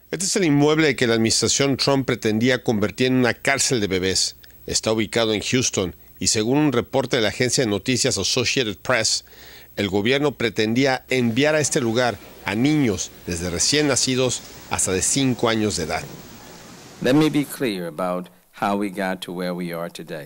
Este es el inmueble que la administración Trump pretendía convertir en una cárcel de bebés. Está ubicado en Houston y según un reporte de la agencia de noticias Associated Press, el gobierno pretendía enviar a este lugar a niños desde recién nacidos hasta de 5 años de edad. Let me be clear about how we got to where we are today.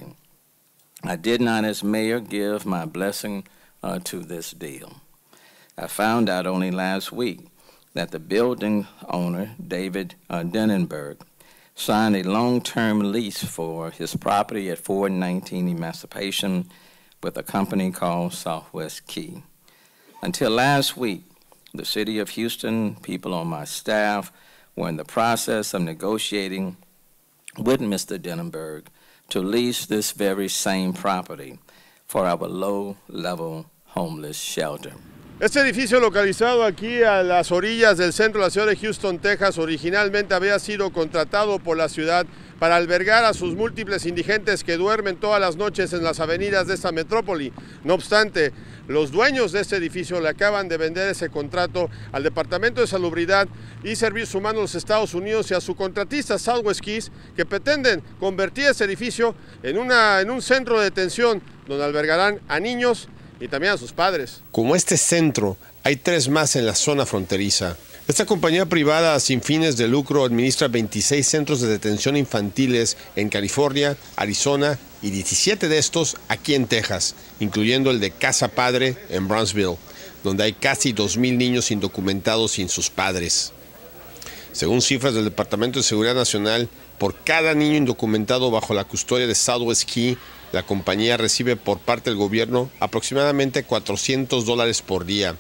I did not, as mayor, give my blessing to this deal. I found out only last week that the building owner, David Denenberg, signed a long-term lease for his property at 419 Emancipation with a company called Southwest Key. Until last week, the city of Houston, people on my staff, were in the process of negotiating with Mr. Denenberg to lease this very same property for our low-level homeless shelter. Este edificio localizado aquí a las orillas del centro de la ciudad de Houston, Texas, originalmente había sido contratado por la ciudad para albergar a sus múltiples indigentes que duermen todas las noches en las avenidas de esta metrópoli. No obstante, los dueños de este edificio le acaban de vender ese contrato al Departamento de Salubridad y Servicios Humanos de los Estados Unidos y a su contratista Southwest Keys, que pretenden convertir ese edificio en un centro de detención donde albergarán a niños y también a sus padres. Como este centro, hay 3 más en la zona fronteriza. Esta compañía privada sin fines de lucro administra 26 centros de detención infantiles en California, Arizona y 17 de estos aquí en Texas, incluyendo el de Casa Padre en Brownsville, donde hay casi 2,000 niños indocumentados sin sus padres. Según cifras del Departamento de Seguridad Nacional, por cada niño indocumentado bajo la custodia de Southwest Key, la compañía recibe por parte del gobierno aproximadamente $400 por día.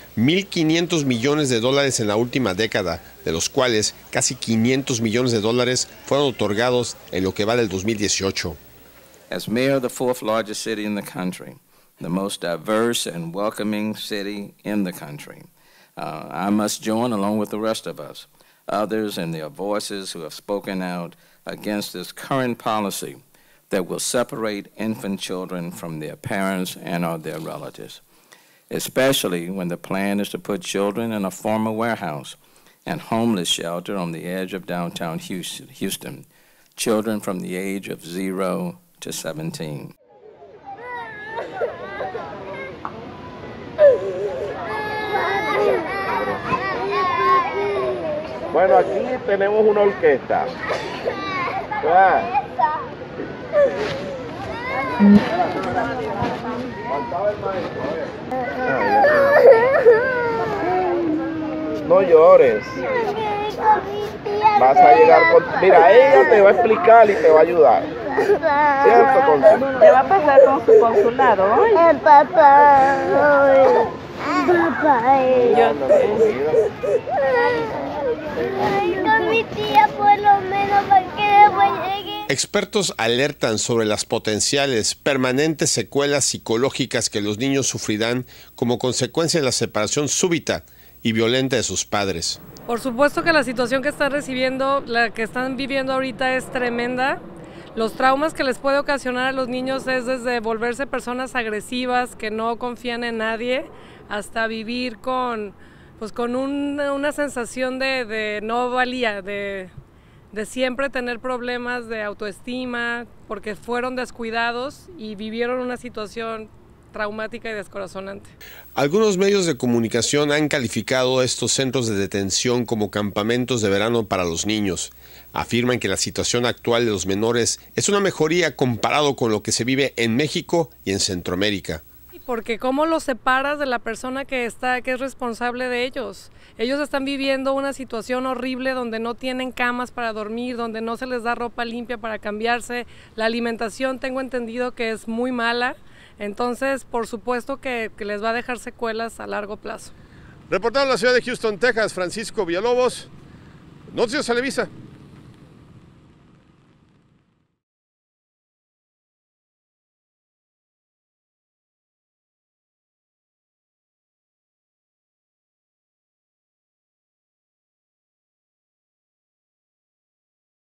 1.500 millones de dólares en la última década, de los cuales casi 500 millones de dólares fueron otorgados en lo que va del 2018. As mayor of the 4th largest city in the country, the most diverse and welcoming city in the country, I must join along with the rest of us, others in their voices who have spoken out against this current policy that will separate infant children from their parents and or their relatives, especially when the plan is to put children in a former warehouse and homeless shelter on the edge of downtown Houston, children from the age of 0 to 17. Bueno, aquí tenemos una orquesta. No llores. Vas a llegar con... Mira, ella te va a explicar y te va a ayudar. ¿Cierto, Consuelo? ¿Te va a pasar con su consulado hoy? Papá. Papá. Con mi tía por lo menos para que después llegue. Expertos alertan sobre las potenciales permanentes secuelas psicológicas que los niños sufrirán como consecuencia de la separación súbita y violenta de sus padres. Por supuesto que la situación que están recibiendo, la que están viviendo ahorita es tremenda. Los traumas que les puede ocasionar a los niños es desde volverse personas agresivas que no confían en nadie, hasta vivir con una sensación de no valía, de siempre tener problemas de autoestima porque fueron descuidados y vivieron una situación traumática y descorazonante. Algunos medios de comunicación han calificado estos centros de detención como campamentos de verano para los niños. Afirman que la situación actual de los menores es una mejoría comparado con lo que se vive en México y en Centroamérica. Porque cómo los separas de la persona que es responsable de ellos. Ellos están viviendo una situación horrible donde no tienen camas para dormir, donde no se les da ropa limpia para cambiarse. La alimentación tengo entendido que es muy mala. Entonces, por supuesto que les va a dejar secuelas a largo plazo. Reportado en la ciudad de Houston, Texas, Francisco Villalobos, Noticias Televisa.